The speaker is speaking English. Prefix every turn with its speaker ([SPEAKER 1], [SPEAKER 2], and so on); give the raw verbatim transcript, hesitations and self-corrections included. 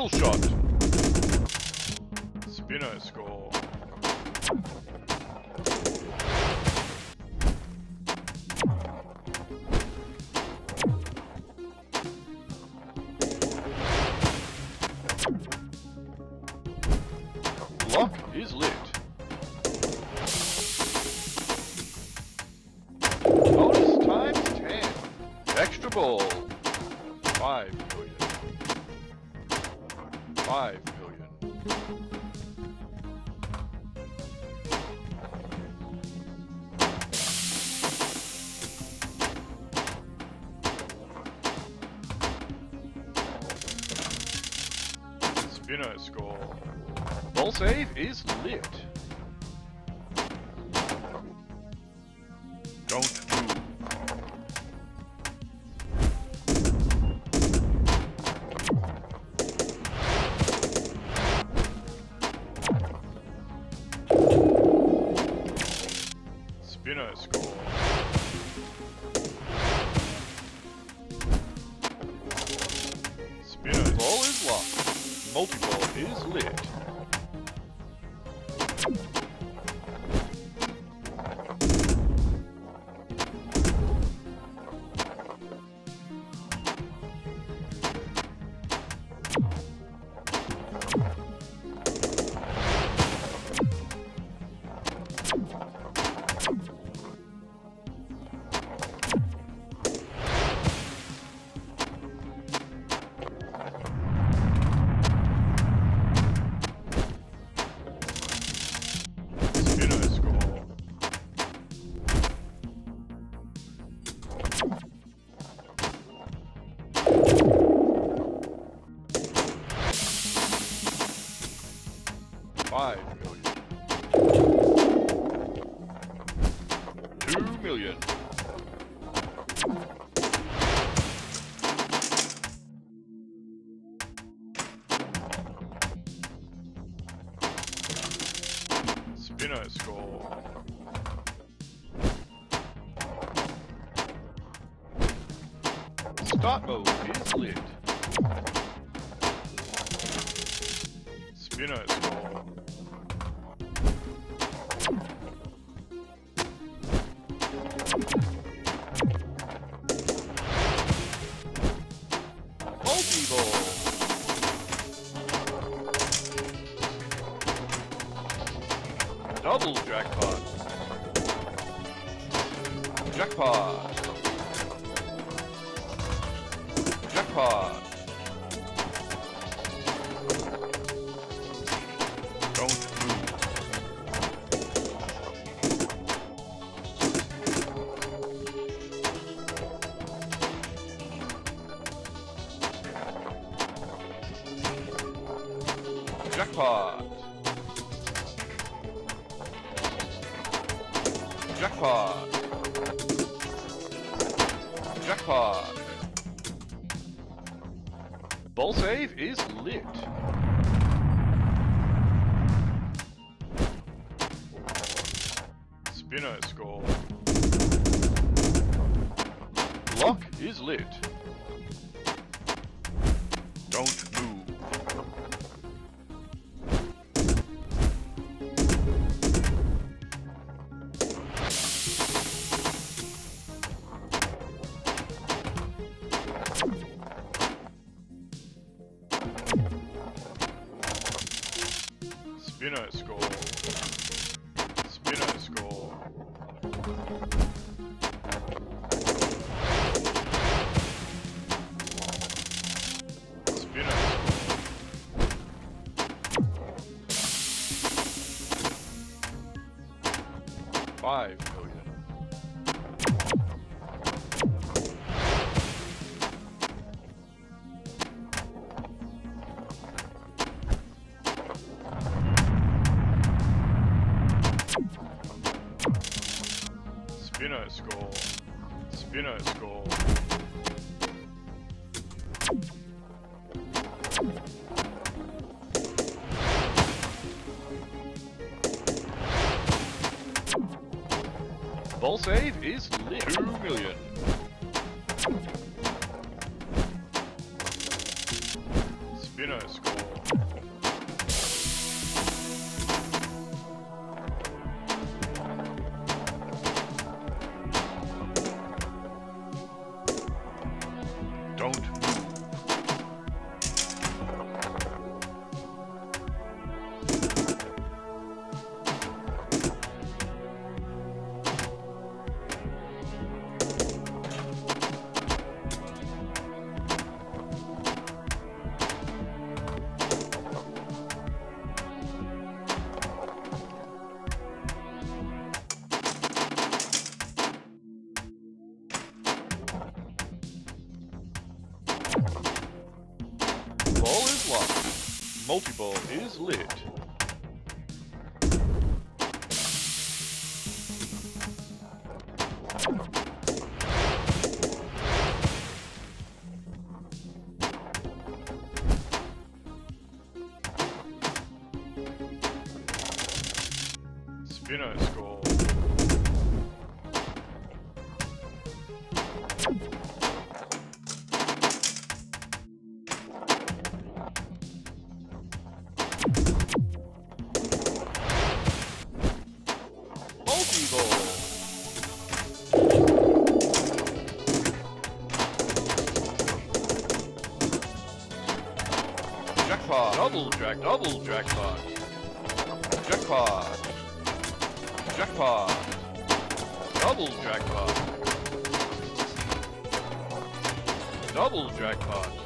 [SPEAKER 1] Kill shot. Spinner score. Lock is lit. Bonus times ten. Extra ball. Five million. Five million. Spinner score. Ball save is lit. Don't move. Spinner score. Spinner ball is locked. Multi-ball is lit. Five million. Two million. Spinner score. Start mode is lit. Spinner score. Multi-ball. Double jackpot. Jackpot. Jackpot. Don't move. Jackpot. Jackpot. Jackpot. Ball save is lit. Spinner score. Lock is lit. Don't move. Spinner score. Spinner score. Spinner score. Five million. Spinner score. Spinner score. Ball save is lit. Two million. Spinner score. Don't move. Ball is locked. Multi-ball is lit. Spinner score. Multi-ball. Jackpot. Double jack. Double jackpot. Jackpot. Jackpot. Double jackpot. Double jackpot.